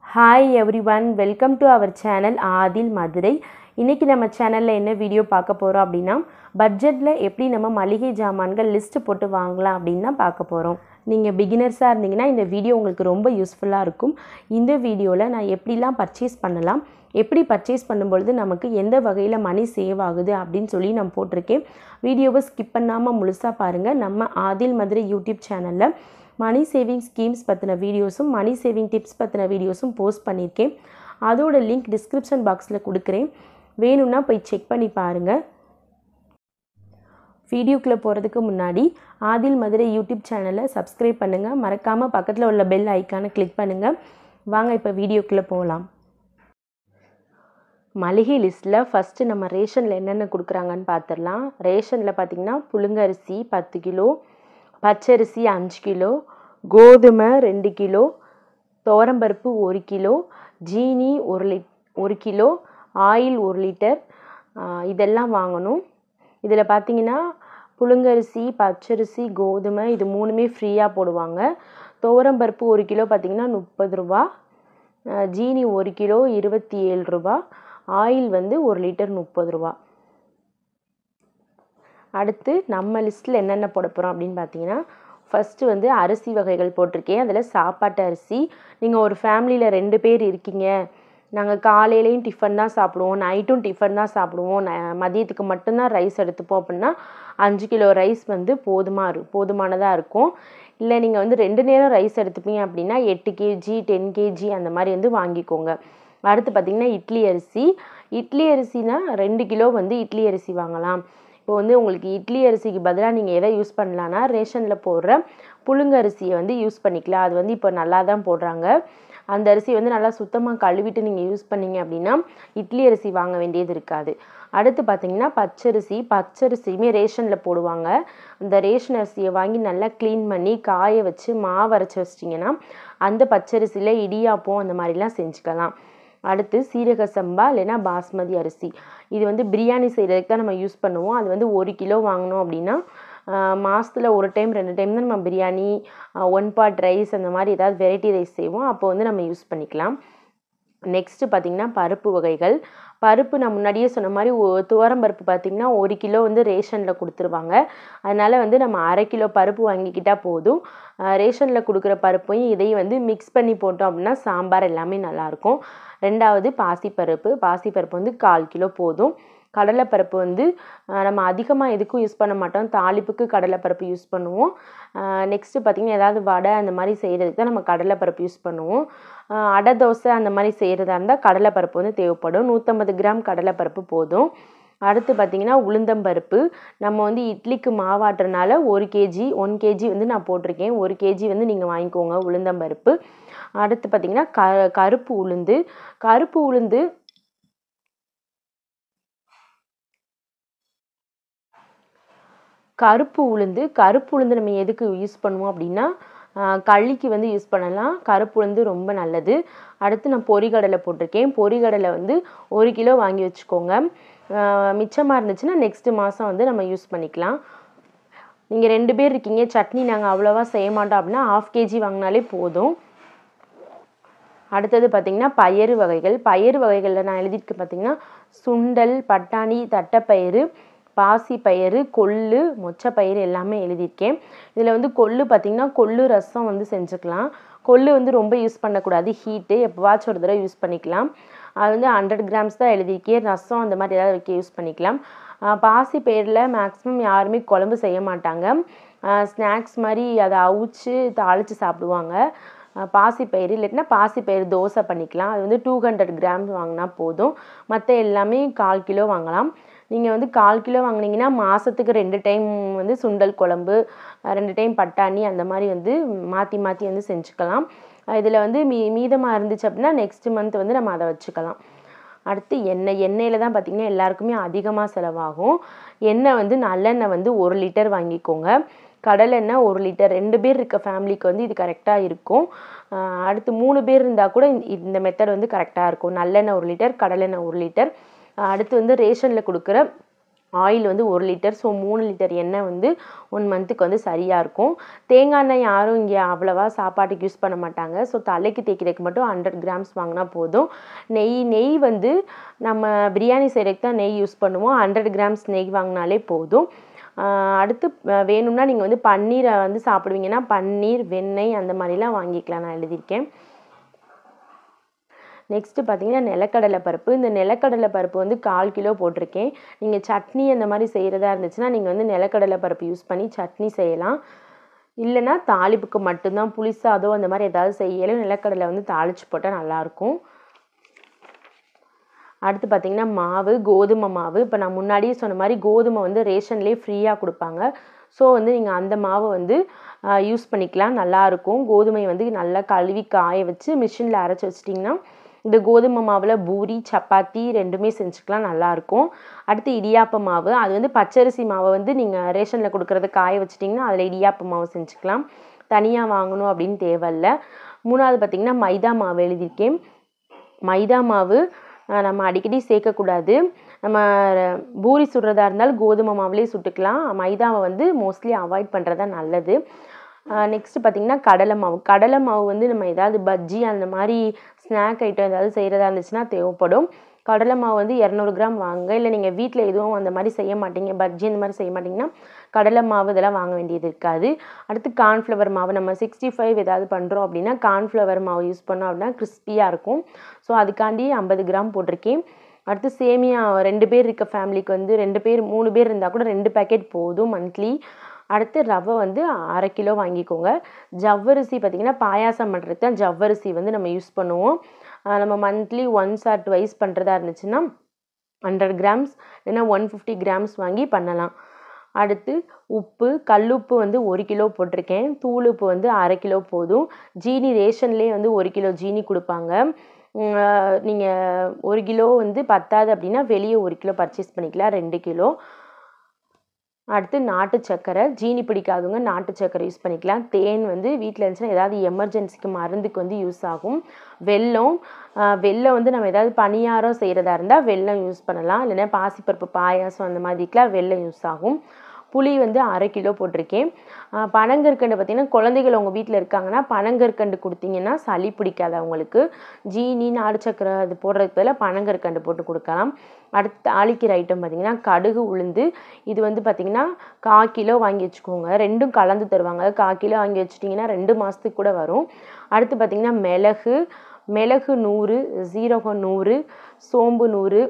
Hi everyone, welcome to our channel Adil Madurai. இன்னைக்கு நம்ம சேனல்ல என்ன வீடியோ பார்க்க போறோம் அப்படினா பட்ஜெட்ல எப்படி நம்ம மளிகை ஜாமான்கள் லிஸ்ட் போட்டு வாங்கலாம் அப்படினா பார்க்க போறோம். நீங்க பிகினர்ஸா இருந்தீங்கன்னா இந்த வீடியோ உங்களுக்கு ரொம்ப யூஸ்ஃபுல்லா இருக்கும். இந்த வீடியோல நான் எப்படிலாம் பர்ச்சேஸ் பண்ணலாம், எப்படி பர்ச்சேஸ் பண்ணும்போது நமக்கு எந்த வகையில மணி சேவ் ஆகுது அப்படினு சொல்லி நான் போட்டுருக்கேன். வீடியோவை ஸ்கிப் பண்ணாம முழுசா பாருங்க. நம்ம ஆதில் மதுரை யூடியூப் சேனல்ல மணி சேவிங் ஸ்கீம்ஸ் பத்தின வீடியோஸும் மணி சேவிங் டிப்ஸ் பத்தின வீடியோஸும் போஸ்ட் பண்ணியிருக்கேன். அதோட லிங்க் டிஸ்கிரிப்ஷன் பாக்ஸில் கொடுக்குறேன், வேணும்னா போய் செக் பண்ணி பாருங்கள். வீடியோக்குள்ளே போகிறதுக்கு முன்னாடி ஆதில் மதுரை யூடியூப் சேனலை சப்ஸ்கிரைப் பண்ணுங்கள், மறக்காமல் பக்கத்தில் உள்ள பெல் ஐக்கானை கிளிக் பண்ணுங்கள். வாங்க இப்போ வீடியோக்குள்ளே போகலாம். மளிகை லிஸ்ட்டில் ஃபஸ்ட்டு நம்ம ரேஷனில் என்னென்ன கொடுக்குறாங்கன்னு பார்த்துடலாம். ரேஷனில் பார்த்திங்கன்னா புழுங்கரிசி 10 கிலோ, பச்சரிசி 5 கிலோ, கோதுமை 2 கிலோ, துவரம்பருப்பு 1 கிலோ, ஜீனி 1 கிலோ, ஆயில் 1 லிட்டர், இதெல்லாம் வாங்கணும். இதில் பார்த்திங்கன்னா புழுங்கரிசி, பச்சரிசி, கோதுமை இது மூணுமே ஃப்ரீயாக போடுவாங்க. துவரம்பருப்பு 1 கிலோ பார்த்திங்கன்னா 30 ரூபா, ஜீனி 1 கிலோ 27 ரூபா, ஆயில் வந்து 1 லிட்டர் 30 ரூபா. அடுத்து நம்ம லிஸ்ட்டில் என்னென்ன போட போகிறோம் அப்படின்னு பார்த்தீங்கன்னா, ஃபஸ்ட்டு வந்து அரிசி வகைகள் போட்டிருக்கேன். அதில் சாப்பாட்டு அரிசி, நீங்கள் ஒரு ஃபேமிலியில் 2 பேர் இருக்கீங்க, நாங்கள் காலையிலையும் டிஃபன் தான் சாப்பிடுவோம், நைட்டும் டிஃபன் தான் சாப்பிடுவோம், மதியத்துக்கு மட்டும்தான் ரைஸ் எடுத்துப்போம் அப்படின்னா 5 கிலோ ரைஸ் வந்து போதுமானதாக இருக்கும். இல்லை நீங்கள் வந்து 2 நேரம் ரைஸ் எடுத்துப்பீங்க அப்படின்னா 8 கேஜி 10 கேஜி அந்த மாதிரி வந்து வாங்கிக்கோங்க. அடுத்து பார்த்திங்கன்னா இட்லி அரிசினா 2 கிலோ வந்து இட்லி அரிசி வாங்கலாம். இப்போ வந்து உங்களுக்கு இட்லி அரிசிக்கு பதிலாக நீங்கள் எதை யூஸ் பண்ணலான்னா ரேஷனில் போடுற புழுங்கரிசியை வந்து யூஸ் பண்ணிக்கலாம். அது வந்து இப்போ நல்லா தான் போடுறாங்க. அந்த அரிசி வந்து நல்லா சுத்தமாக கழுவிட்டு நீங்கள் யூஸ் பண்ணிங்க அப்படின்னா இட்லி அரிசி வாங்க வேண்டியது இருக்காது. அடுத்து பார்த்திங்கன்னா பச்சரிசியுமே ரேஷனில் போடுவாங்க. அந்த ரேஷன் அரிசியை வாங்கி நல்லா க்ளீன் பண்ணி காய வச்சு மாவு அரைச்சி வச்சிட்டிங்கன்னா அந்த பச்சரிசியில் இடியாப்பம் அந்த மாதிரிலாம் செஞ்சுக்கலாம். அடுத்து சீரக சம்பா இல்லைன்னா பாஸ்மதி அரிசி, இது வந்து பிரியாணி செய்கிறதுக்கு தான் நம்ம யூஸ் பண்ணுவோம். அது வந்து 1 கிலோ வாங்கினோம் அப்படின்னா மாதத்தில் 1 டைம் 2 டைம் தான் நம்ம பிரியாணி, 1 பாட் ரைஸ் அந்த மாதிரி ஏதாவது வெரைட்டி ரைஸ் செய்வோம், அப்போ வந்து நம்ம யூஸ் பண்ணிக்கலாம். நெக்ஸ்ட்டு பார்த்திங்கன்னா பருப்பு வகைகள். பருப்பு நான் முன்னாடியே சொன்ன மாதிரி துவரம்பருப்பு பார்த்திங்கன்னா 1 கிலோ வந்து ரேஷனில் கொடுத்துருவாங்க. அதனால் வந்து நம்ம 1/2 கிலோ பருப்பு வாங்கிக்கிட்டால் போதும். ரேஷனில் கொடுக்குற பருப்பையும் இதையும் வந்து மிக்ஸ் பண்ணி போட்டோம் அப்படின்னா சாம்பார் எல்லாமே நல்லாயிருக்கும். ரெண்டாவது பாசிப்பருப்பு வந்து 1/4 கிலோ போதும். கடலைப்பருப்பு வந்து நம்ம அதிகமாக எதுக்கும் யூஸ் பண்ண மாட்டோம், தாளிப்புக்கு கடலைப்பருப்பு யூஸ் பண்ணுவோம். நெக்ஸ்ட்டு பார்த்திங்கன்னா ஏதாவது வடை அந்த மாதிரி செய்கிறதுக்கு தான் நம்ம கடலைப்பருப்பு யூஸ் பண்ணுவோம். அடை தோசை அந்த மாதிரி செய்கிறதா இருந்தால் கடலைப்பருப்பு வந்து தேவைப்படும். 150 கிராம் கடலைப்பருப்பு போதும். அடுத்து பார்த்திங்கன்னா உளுந்தம்பருப்பு, நம்ம வந்து இட்லிக்கு மாவாட்டுறதுனால 1 கேஜி வந்து நான் போட்டிருக்கேன். 1 கேஜி வந்து நீங்கள் வாங்கிக்கோங்க உளுந்தம்பருப்பு. அடுத்து பார்த்திங்கன்னா கருப்பு உளுந்து நம்ம எதுக்கு யூஸ் பண்ணுவோம் அப்படின்னா களிக்கு வந்து யூஸ் பண்ணலாம். கருப்பு உளுந்து ரொம்ப நல்லது. அடுத்து நான் பொரிகடலை போட்டிருக்கேன். பொரிகடலை வந்து 1 கிலோ வாங்கி வச்சுக்கோங்க. மிச்சமாக இருந்துச்சுன்னா நெக்ஸ்ட் மாதம் வந்து நம்ம யூஸ் பண்ணிக்கலாம். நீங்கள் 2 பேர் இருக்கீங்க, சட்னி நாங்கள் அவ்வளோவா செய்ய மாட்டோம் அப்படின்னா 1/2 கேஜி வாங்கினாலே போதும். அடுத்தது பார்த்திங்கன்னா பயறு வகைகளில் நான் எழுதிட்டு பார்த்திங்கன்னா சுண்டல், பட்டாணி, தட்டைப்பயிறு, பாசிப்பயிறு, கொள்ளு, மொச்சப்பயிறு எல்லாமே எழுதியிருக்கேன். இதில் வந்து கொள்ளு பார்த்திங்கன்னா கொள்ளு ரசம் வந்து செஞ்சுக்கலாம். கொள்ளு வந்து ரொம்ப யூஸ் பண்ணக்கூடாது, ஹீட்டு, எப்போவாச்சும் ஒரு தடவை யூஸ் பண்ணிக்கலாம். அது வந்து 100 கிராம்ஸ் தான் எழுதியிருக்கேன். ரசம் அந்த மாதிரி ஏதாவது வைக்க யூஸ் பண்ணிக்கலாம். பாசிப்பயிரில் மேக்ஸிமம் யாருமே குழம்பு செய்ய மாட்டாங்க, ஸ்நாக்ஸ் மாதிரி அதை அவிச்சு தாளித்து சாப்பிடுவாங்க. பாசிப்பயிறு இல்லைன்னா பாசிப்பயிறு தோசை பண்ணிக்கலாம். அது வந்து 200 கிராம்ஸ் வாங்கினா போதும். மற்ற எல்லாமே 1/4 கிலோ வாங்கலாம். நீங்கள் வந்து 1/4 கிலோ வாங்கினீங்கன்னா மாதத்துக்கு 2 டைம் வந்து சுண்டல் குழம்பு, 2 டைம் பட்டாணி அந்த மாதிரி வந்து மாற்றி வந்து செஞ்சுக்கலாம். இதில் வந்து மீதமாக இருந்துச்சு அப்படின்னா நெக்ஸ்ட் மந்த் வந்து நம்ம அதை வச்சுக்கலாம். அடுத்து எண்ணெயில் தான் பார்த்திங்கன்னா எல்லாருக்குமே அதிகமாக செலவாகும். எண்ணெய் வந்து நல்லெண்ணெய் வந்து 1 லிட்டர் வாங்கிக்கோங்க. கடலெண்ணெய் 1 லிட்டர். 2 பேர் இருக்க ஃபேமிலிக்கு வந்து இது கரெக்டாக இருக்கும். அடுத்து 3 பேர் இருந்தால் கூட இந்த மெத்தட் வந்து கரெக்டாக இருக்கும். நல்லெண்ணெய் 1 லிட்டர், கடலெண்ணெய் 1 லிட்டர். அடுத்து வந்து ரேஷனில் கொடுக்குற ஆயில் வந்து 1 லிட்டர். ஸோ 3 லிட்டர் எண்ணெய் வந்து 1 மந்த்துக்கு வந்து சரியாக இருக்கும். தேங்காய் எண்ணெய் யாரும் இங்கே அவ்வளவா சாப்பாட்டுக்கு யூஸ் பண்ண மாட்டாங்க. ஸோ தலைக்கு தேய்க்கிறதுக்கு மட்டும் 100 கிராம்ஸ் வாங்கினா போதும். நெய் வந்து நம்ம பிரியாணி செய்கிறதுக்கு தான் நெய் யூஸ் பண்ணுவோம். 100 கிராம்ஸ் நெய் வாங்கினாலே போதும். அடுத்து வேணும்னா நீங்கள் வந்து பன்னீரை வந்து சாப்பிடுவீங்கன்னா பன்னீர், வெண்ணெய் அந்த மாதிரிலாம் வாங்கிக்கலாம். நான் எழுதியிருக்கேன். நெக்ஸ்ட்டு பார்த்தீங்கன்னா நிலக்கடலை பருப்பு. இந்த நிலக்கடலை பருப்பு வந்து 1/4 கிலோ போட்டிருக்கேன். நீங்கள் சட்னி அந்த மாதிரி செய்கிறதா இருந்துச்சுன்னா நீங்கள் வந்து நிலக்கடலை பருப்பு யூஸ் பண்ணி சட்னி செய்யலாம். இல்லைன்னா தாளிப்புக்கு மட்டும்தான் புளி சாதம் அந்த மாதிரி ஏதாவது செய்யலும் நிலக்கடலை வந்து தாளித்து போட்டால் நல்லாயிருக்கும். அடுத்து பார்த்திங்கன்னா மாவு, கோதுமை மாவு. இப்போ நான் முன்னாடியே சொன்ன மாதிரி கோதுமை வந்து ரேஷன்லேயே ஃப்ரீயாக கொடுப்பாங்க. ஸோ வந்து நீங்கள் அந்த மாவை வந்து யூஸ் பண்ணிக்கலாம், நல்லாயிருக்கும். கோதுமையை வந்து நல்லா கழுவி காய வச்சு மிஷினில் அரைச்சி வச்சிட்டிங்கன்னா இந்த கோதுமை மாவில் பூரி, சப்பாத்தி 2மே செஞ்சுக்கலாம், நல்லாயிருக்கும். அடுத்து இடியாப்ப மாவு. அது வந்து பச்சரிசி மாவை வந்து நீங்கள் ரேஷனில் கொடுக்குறத காய வச்சிட்டிங்கன்னா அதில் இடியாப்ப மாவு செஞ்சுக்கலாம். தனியாக வாங்கணும் அப்படின்னு தேவையில்லை. 3வது பார்த்திங்கன்னா மைதா மாவு எழுதியிருக்கேன். மைதா மாவு நம்ம அடிக்கடி சேர்க்கக்கூடாது. நம்ம பூரி சுடுறதா இருந்தாலும் கோதுமை மாவுலேயே சுட்டுக்கலாம். மைதாவை வந்து மோஸ்ட்லி அவாய்ட் பண்ணுறது தான் நல்லது. நெக்ஸ்ட்டு பார்த்திங்கன்னா கடலை மாவு. கடலை மாவு வந்து நம்ம ஏதாவது பஜ்ஜி அந்த மாதிரி ஸ்நாக் ஐட்டம் ஏதாவது செய்கிறதா இருந்துச்சுன்னா தேவைப்படும். கடலை மாவு வந்து 200 கிராம் வாங்க. இல்லை நீங்கள் வீட்டில் எதுவும் அந்த மாதிரி செய்ய மாட்டீங்க, பஜ்ஜி அந்த மாதிரி செய்ய மாட்டிங்கன்னா கடலை மாவு இதெல்லாம் வாங்க வேண்டியது இருக்காது. அடுத்து கார்ன்ஃப்ளவர் மாவு. நம்ம 65 ஏதாவது பண்ணுறோம் அப்படின்னா கார்ன்ஃப்ளவர் மாவு யூஸ் பண்ணோம் அப்படின்னா கிறிஸ்பியாக இருக்கும். ஸோ அதுக்காண்டி 50 கிராம் போட்டிருக்கேன். அடுத்து சேமியா 2 பேர் இருக்க ஃபேமிலிக்கு வந்து 2 பேர் 3 பேர் இருந்தால் கூட 2 பேக்கெட் போதும் மந்த்லி. அடுத்து ரவை வந்து 1/2 கிலோ வாங்கிக்கோங்க. ஜவ்வரிசி பார்த்திங்கன்னா பாயாசம் பண்ணுறதுக்கு தான் ஜவ்வரிசி வந்து நம்ம யூஸ் பண்ணுவோம். நம்ம மந்த்லி ஒன்ஸ் ஆர் ட்வைஸ் பண்ணுறதா இருந்துச்சுன்னா 100 கிராம்ஸ் இல்லைன்னா 150 கிராம்ஸ் வாங்கி பண்ணலாம். அடுத்து உப்பு, கல்லுப்பு வந்து 1 கிலோ போட்டிருக்கேன். தூள் உப்பு வந்து 1/2 கிலோ போதும். ஜீனி ரேஷன்லேயே வந்து 1 கிலோ ஜீனி கொடுப்பாங்க. நீங்கள் 1 கிலோ வந்து பத்தாது அப்படின்னா வெளியே 1 கிலோ பர்ச்சேஸ் பண்ணிக்கலாம், 2 கிலோ. அடுத்து நாட்டு சர்க்கரை. ஜீனி பிடிக்காதவங்க நாட்டு சர்க்கரை யூஸ் பண்ணிக்கலாம். தேன் வந்து வீட்டில் இருந்துச்சுன்னா ஏதாவது எமர்ஜென்சிக்கு மருந்துக்கு வந்து யூஸ் ஆகும். வெல்லம் வந்து நம்ம ஏதாவது பணியாரம் செய்கிறதா இருந்தால் வெல்லம் யூஸ் பண்ணலாம். இல்லைன்னா பாசிப்பருப்பு பாயாசம் அந்த மாதிரிக்கெலாம் வெல்லம் யூஸ் ஆகும். புளி வந்து 1/2 கிலோ போட்டிருக்கேன். பனங்கற்கண்டு பார்த்திங்கன்னா குழந்தைகள் உங்கள் வீட்டில் இருக்காங்கன்னா பனங்கற்கண்டு கொடுத்தீங்கன்னா சளி பிடிக்காது அவங்களுக்கு. ஜீனி, நாட்டு சர்க்கரை அது போடுறதுக்கு பதிலாக பனங்கற்கண்டு போட்டு கொடுக்கலாம். அடுத்து தாளிக்கிற ஐட்டம் பார்த்திங்கன்னா கடுகு, உளுந்து. இது வந்து பார்த்திங்கன்னா 1/4 கிலோ வாங்கி வச்சுக்கோங்க. 2ம் கலந்து தருவாங்க. 1/4 கிலோ வாங்கி வச்சிட்டிங்கன்னா 2 மாதத்துக்கு கூட வரும். அடுத்து பார்த்திங்கன்னா மிளகு 100, சீரகம் 100, சோம்பு 100,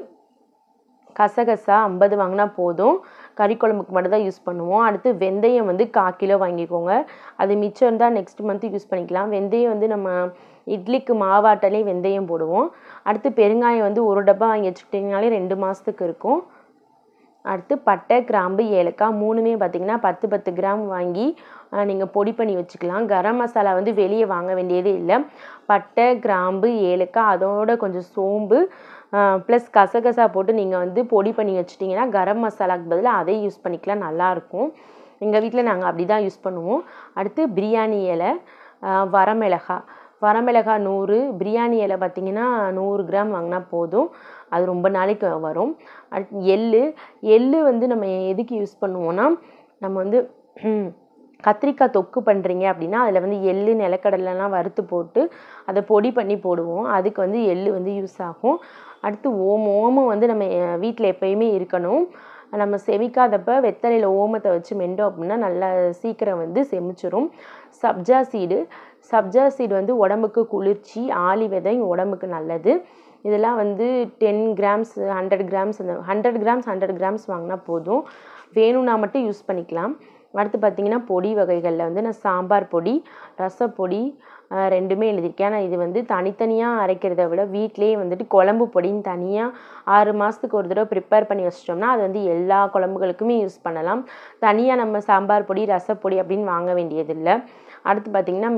கசகசா 50 வாங்கினா போதும். கறி குழம்புக்கு மட்டும் தான் யூஸ் பண்ணுவோம். அடுத்து வெந்தயம் வந்து 1/4 கிலோ வாங்கிக்கோங்க. அது மிச்சம் இருந்தால் நெக்ஸ்ட் மந்த்து யூஸ் பண்ணிக்கலாம். வெந்தயம் வந்து நம்ம இட்லிக்கு மாவாட்டாலே வெந்தயம் போடுவோம். அடுத்து பெருங்காயம் வந்து 1 டப்பா வாங்கி வச்சுக்கிட்டிங்கனாலே 2 மாதத்துக்கு இருக்கும். அடுத்து பட்டை, கிராம்பு, ஏலக்காய் 3மே பார்த்திங்கன்னா 10 கிராம் வாங்கி நீங்கள் பொடி பண்ணி வச்சுக்கலாம். கரம் மசாலா வந்து வெளியே வாங்க வேண்டியதே இல்லை. பட்டை, கிராம்பு, ஏலக்காய் அதோட கொஞ்சம் சோம்பு ப்ளஸ் கசகசா போட்டு நீங்கள் வந்து பொடி பண்ணி வச்சிட்டிங்கன்னா கரம் மசாலாவுக்கு பதிலாக அதை யூஸ் பண்ணிக்கலாம், நல்லாயிருக்கும். எங்கள் வீட்டில் நாங்கள் அப்படி தான் யூஸ் பண்ணுவோம். அடுத்து பிரியாணி இலை, வரமிளகாய் 100, பிரியாணி இலை பார்த்திங்கன்னா 100 கிராம் வாங்கினா போதும். அது ரொம்ப நாளைக்கு வரும். அடுத்து எள்ளு வந்து நம்ம எதுக்கு யூஸ் பண்ணுவோன்னா நம்ம வந்து கத்திரிக்காய் தொக்கு பண்ணுறீங்க அப்படின்னா அதில் வந்து எள்ளு, நிலக்கடலைலாம் வறுத்து போட்டு அதை பொடி பண்ணி போடுவோம். அதுக்கு வந்து எள்ளு வந்து யூஸ் ஆகும். அடுத்து ஓமம் வந்து நம்ம வீட்டில் எப்பயுமே இருக்கணும். நம்ம செமிக்காதப்ப வெத்தலையில் ஓமத்தை வச்சு மெண்டோம் அப்படின்னா நல்லா சீக்கிரம் வந்து செமிச்சிரும். சப்ஜா சீடு வந்து உடம்புக்கு குளிர்ச்சி. ஆளி விதை உடம்புக்கு நல்லது. இதெல்லாம் வந்து 10 கிராம்ஸ் 100 கிராம்ஸ் 100 கிராம்ஸ் வாங்கினா போதும். வேணும்னா மட்டும் யூஸ் பண்ணிக்கலாம். அடுத்து பார்த்திங்கன்னா பொடி வகைகளில் வந்து நான் சாம்பார் பொடி, ரசப்பொடி 2மே எழுதியிருக்கேன். ஆனால் இது வந்து தனித்தனியாக அரைக்கிறத விட வீட்டிலேயே வந்துட்டு குழம்பு பொடின்னு தனியாக 6 மாதத்துக்கு ஒரு தடவை ப்ரிப்பேர் பண்ணி வச்சிட்டோம்னா அது வந்து எல்லா குழம்புகளுக்குமே யூஸ் பண்ணலாம். தனியாக நம்ம சாம்பார் பொடி, ரசப்பொடி அப்படின்னு வாங்க வேண்டியதில்லை. அடுத்து பார்த்திங்கன்னா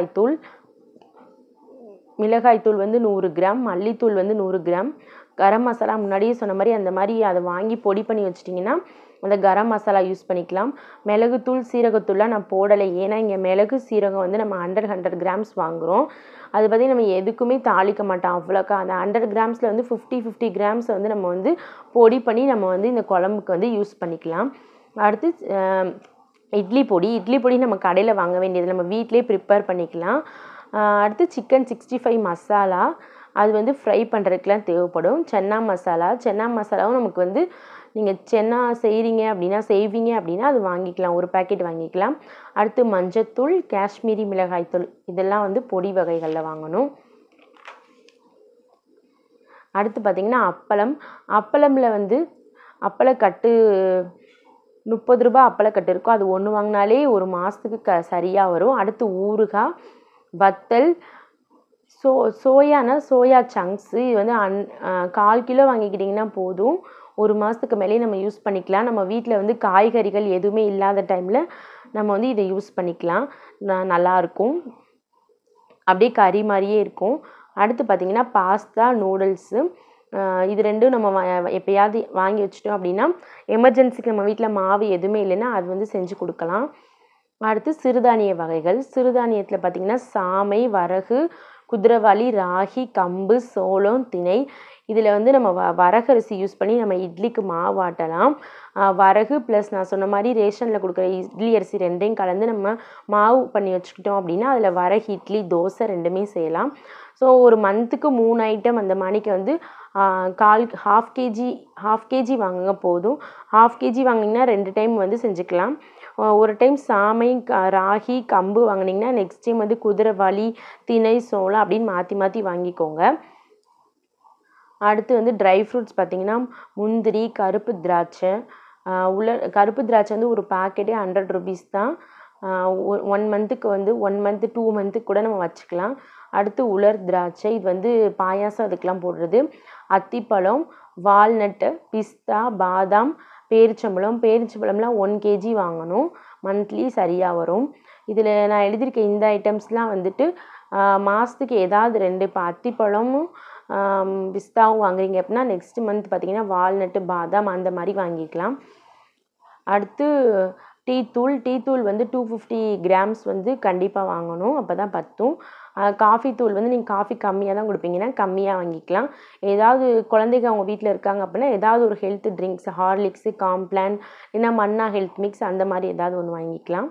மிளகாய்த்தூள் வந்து 100 கிராம், மல்லித்தூள் வந்து 100 கிராம், கரம் மசாலா முன்னாடியே சொன்ன மாதிரி அந்த மாதிரி அதை வாங்கி பொடி பண்ணி வச்சிட்டிங்கன்னா அந்த கரம் மசாலா யூஸ் பண்ணிக்கலாம். மிளகுத்தூள் சீரகத்தூள்லாம் நான் போடலை, ஏன்னா இங்கே மிளகு சீரகம் வந்து நம்ம 100 கிராம்ஸ் வாங்குகிறோம். அது பற்றி நம்ம எதுக்குமே தாளிக்க மாட்டோம் அவ்வளோக்கா. அந்த 100 கிராம்ஸில் வந்து 50 கிராம்ஸை வந்து நம்ம வந்து பொடி பண்ணி நம்ம வந்து இந்த குழம்புக்கு வந்து யூஸ் பண்ணிக்கலாம். அடுத்து இட்லி பொடி நம்ம கடையில் வாங்க வேண்டியது, நம்ம வீட்டிலே ப்ரிப்பேர் பண்ணிக்கலாம். அடுத்து சிக்கன் 65 மசாலா, அது வந்து ஃப்ரை பண்ணுறதுக்குலாம் தேவைப்படும். சென்னா மசாலாவும் நமக்கு வந்து நீங்கள் சென்னா செய்வீங்க அப்படின்னா அது வாங்கிக்கலாம், ஒரு பேக்கெட் வாங்கிக்கலாம். அடுத்து மஞ்சத்தூள், காஷ்மீரி மிளகாய்த்தூள், இதெல்லாம் வந்து பொடி வகைகளில் வாங்கணும். அடுத்து பார்த்திங்கன்னா அப்பளமில் வந்து அப்பளக்கட்டு 30 ரூபா அப்பளக்கட்டு இருக்கும், அது ஒன்று வாங்கினாலே ஒரு மாதத்துக்கு சரியாக வரும். அடுத்து ஊறுகாய், வத்தல், சோயா சங்க்ஸு, இது வந்து 1/4 கிலோ வாங்கிக்கிட்டிங்கன்னா போதும், ஒரு மாதத்துக்கு மேலே நம்ம யூஸ் பண்ணிக்கலாம். நம்ம வீட்டில் வந்து காய்கறிகள் எதுவுமே இல்லாத டைமில் நம்ம வந்து இதை யூஸ் பண்ணிக்கலாம், நல்லாயிருக்கும், அப்படியே கறி மாதிரியே இருக்கும். அடுத்து பார்த்திங்கன்னா பாஸ்தா, நூடுல்ஸு, இது ரெண்டும் நம்ம எப்போயாவது வாங்கி வச்சிட்டோம் அப்படின்னா எமர்ஜென்சிக்கு நம்ம வீட்டில் மாவு எதுவுமே இல்லைன்னா அது வந்து செஞ்சு கொடுக்கலாம். அடுத்து சிறுதானிய வகைகள். சிறுதானியத்தில் பார்த்திங்கன்னா சாமை, வரகு, குதிரைவாளி, ராகி, கம்பு, சோளம், திணை. இதில் வந்து நம்ம வரகரிசி யூஸ் பண்ணி நம்ம இட்லிக்கு மாவு ஆட்டலாம். வரகு ப்ளஸ் நான் சொன்ன மாதிரி ரேஷனில் கொடுக்குற இட்லி அரிசி ரெண்டையும் கலந்து நம்ம மாவு பண்ணி வச்சுக்கிட்டோம் அப்படின்னா அதில் வரகு இட்லி, தோசை ரெண்டுமே செய்யலாம். ஸோ ஒரு மந்த்துக்கு 3 ஐட்டம் அந்த மணிக்கு வந்து ஹாஃப் கேஜி வாங்குங்க போதும். ஹாஃப் கேஜி வாங்கினீங்கன்னா 2 டைம் வந்து செஞ்சுக்கலாம். ஒரு டைம் சாமை, ராகி, கம்பு வாங்கினீங்கன்னா நெக்ஸ்ட் டைம் வந்து குதிரைவாளி, திணை, சோளம் அப்படின்னு மாற்றி வாங்கிக்கோங்க. அடுத்து வந்து ட்ரை ஃப்ரூட்ஸ் பார்த்திங்கன்னா முந்திரி, கருப்பு திராட்சை. கருப்பு திராட்சை வந்து ஒரு பாக்கெட்டே 100 ருபீஸ் தான். 1 மந்த்துக்கு வந்து 1 மந்த்து 2 மந்த்துக்கு கூட நம்ம வச்சுக்கலாம். அடுத்து உலர் திராட்சை, இது வந்து பாயாசம் அதுக்கெலாம் போடுறது. அத்திப்பழம், வால்நட்டு, பிஸ்தா, பாதாம், பேரிச்சம்பழம்லாம் 1 கேஜி வாங்கணும், மந்த்லி சரியாக வரும். இதில் நான் எழுதியிருக்க இந்த ஐட்டம்ஸ்லாம் வந்துட்டு மாதத்துக்கு ஏதாவது 2, இப்போ அத்திப்பழமும் பிஸ்தாவும் வாங்குறீங்க அப்படின்னா நெக்ஸ்ட் மந்த் பார்த்திங்கன்னா வால்நட்டு, பாதாம் அந்த மாதிரி வாங்கிக்கலாம். அடுத்து டீத்தூள் வந்து 250 கிராம்ஸ் வந்து கண்டிப்பாக வாங்கணும், அப்போ தான் பத்தும். காஃபி தூள் வந்து நீங்கள் காஃபி கம்மியாக தான் கொடுப்பீங்கன்னா கம்மியாக வாங்கிக்கலாம். ஏதாவது குழந்தைங்க அவங்க வீட்டில் இருக்காங்க அப்படின்னா ஏதாவது ஒரு ஹெல்த் ட்ரிங்க்ஸ், ஹார்லிக்ஸு, காம்ப்ளான், இல்லைன்னா மன்னா ஹெல்த் மிக்ஸ் அந்த மாதிரி ஏதாவது ஒன்று வாங்கிக்கலாம்.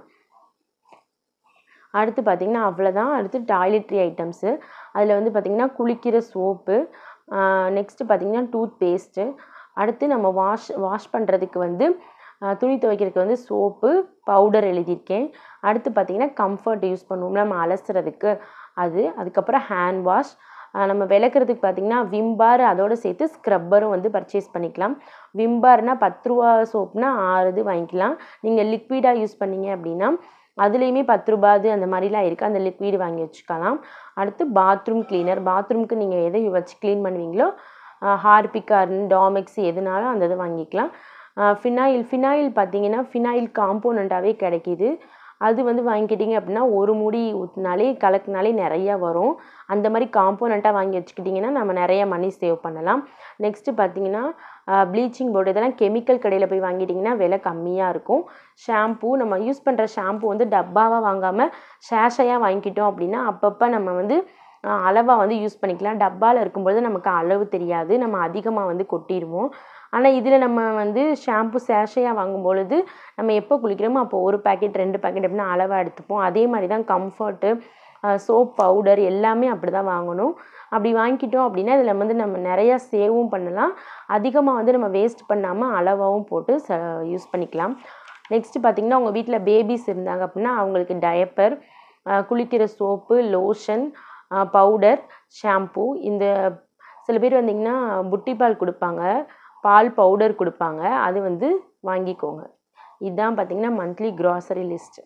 அடுத்து பார்த்திங்கன்னா அவ்வளோதான். அடுத்து டாய்லெட்ரி ஐட்டம்ஸு, அதில் வந்து பார்த்திங்கன்னா குளிக்கிற சோப்பு, நெக்ஸ்ட்டு பார்த்திங்கன்னா டூத் பேஸ்ட்டு. அடுத்து நம்ம வாஷ் பண்ணுறதுக்கு வந்து துணி துவைக்கிறதுக்கு வந்து சோப்பு, பவுடர் எழுதியிருக்கேன். அடுத்து பார்த்திங்கன்னா கம்ஃபர்ட் யூஸ் பண்ணுவோம்ல நம்ம அலசுறதுக்கு அது. அதுக்கப்புறம் ஹேண்ட் வாஷ், நம்ம விளக்குறதுக்கு பார்த்திங்கன்னா விம்பார், அதோடு சேர்த்து ஸ்க்ரப்பரும் வந்து பர்ச்சேஸ் பண்ணிக்கலாம். விம்பார்னால் 10 ரூபா சோப்னா 6 இது வாங்கிக்கலாம். நீங்கள் லிக்விடாக யூஸ் பண்ணிங்க அப்படின்னா அதுலேயுமே 10 ரூபாது அந்த மாதிரிலாம் இருக்குது, அந்த லிக்விட் வாங்கி வச்சுக்கலாம். அடுத்து பாத்ரூம் கிளீனர், பாத்ரூமுக்கு நீங்கள் எதை வச்சு க்ளீன் பண்ணுவீங்களோ ஹார்பிக், டாமெக்ஸ் எதுனாலும் அந்த இது வாங்கிக்கலாம். ஃபினாயில் பார்த்திங்கன்னா ஃபினாயில் காம்போனண்ட்டாகவே கிடைக்கிது, அது வந்து வாங்கிக்கிட்டிங்க அப்படின்னா ஒரு மூடி ஊற்றினாலே கலக்கினாலே நிறையா வரும். அந்த மாதிரி காம்போனண்ட்டாக வாங்கி வச்சுக்கிட்டிங்கன்னா நம்ம நிறைய மணி சேவ் பண்ணலாம். நெக்ஸ்ட்டு பார்த்திங்கன்னா ப்ளீச்சிங் பவுடர், இதெல்லாம் கெமிக்கல் கடையில் போய் வாங்கிட்டிங்கன்னா விலை கம்மியாக இருக்கும். ஷாம்பூ, நம்ம யூஸ் பண்ணுற ஷாம்பூ வந்து டப்பாவாக வாங்காமல் ஷேஷையாக வாங்கிக்கிட்டோம் அப்படின்னா அப்பப்போ நம்ம வந்து அளவாக வந்து யூஸ் பண்ணிக்கலாம். டப்பாவில் இருக்கும்போது நமக்கு அளவு தெரியாது, நம்ம அதிகமாக வந்து கொட்டிடுவோம். ஆனால் இதில் நம்ம வந்து ஷாம்பு சேஷையாக வாங்கும்பொழுது நம்ம எப்போ குளிக்கிறோமோ அப்போ 1 பேக்கெட் 2 பேக்கெட் அப்படின்னா அளவாக எடுத்துப்போம். அதே மாதிரி தான் கம்ஃபர்ட்டு, சோப் பவுடர் எல்லாமே அப்படி தான் வாங்கணும். அப்படி வாங்கிக்கிட்டோம் அப்படின்னா இதில் வந்து நம்ம நிறையா சேவும் பண்ணலாம், அதிகமாக வந்து நம்ம வேஸ்ட் பண்ணாமல் அளவாகவும் போட்டு யூஸ் பண்ணிக்கலாம். நெக்ஸ்ட்டு பார்த்திங்கன்னா உங்கள் வீட்டில் பேபிஸ் இருந்தாங்க அப்படின்னா அவங்களுக்கு டயப்பர், குளிக்கிற சோப்பு, லோஷன், பவுடர், ஷாம்பூ. இந்த சில பேர் வந்திங்கன்னா புட்டிப்பால் கொடுப்பாங்க, பால் பவுடர் கொடுப்பாங்க, அது வந்து வாங்கிக்கோங்க. இதுதான் பார்த்திங்கன்னா மந்த்லி க்ராசரி லிஸ்ட்டு.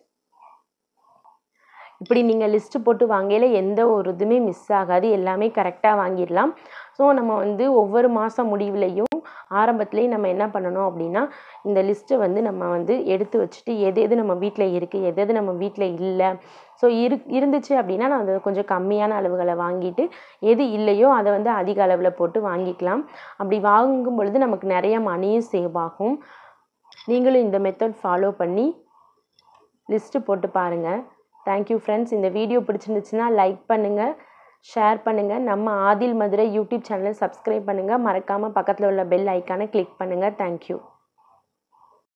இப்படி நீங்கள் லிஸ்ட்டு போட்டு வாங்கையில் எந்த ஒரு இதுவுமே மிஸ் ஆகாது, எல்லாமே கரெக்டாக வாங்கிடலாம். ஸோ நம்ம வந்து ஒவ்வொரு மாதம் முடிவுலையும் ஆரம்பத்துலேயும் நம்ம என்ன பண்ணணும் அப்படின்னா இந்த லிஸ்ட்டை வந்து நம்ம வந்து எடுத்து வச்சுட்டு எது நம்ம வீட்டில் இருக்குது, எது நம்ம வீட்டில் இல்லை, ஸோ இருந்துச்சு அப்படின்னா நான் அதை கொஞ்சம் கம்மியான அளவுகளை வாங்கிட்டு எது இல்லையோ அதை வந்து அதிக அளவில் போட்டு வாங்கிக்கலாம். அப்படி வாங்கும் பொழுது நமக்கு நிறைய மணியும் சேவ் ஆகும். நீங்களும் இந்த மெத்தட் ஃபாலோ பண்ணி லிஸ்ட்டு போட்டு பாருங்கள். Thank you friends. இந்த வீடியோ பிடிச்சிருந்துச்சுன்னா லைக் பண்ணுங்கள், ஷேர் பண்ணுங்கள். நம்ம ஆதில் மதுரை யூடியூப் சேனலை சப்ஸ்கிரைப் பண்ணுங்கள். மறக்காமல் பக்கத்தில் உள்ள பெல் ஐக்கானை கிளிக் பண்ணுங்கள். தேங்க்யூ.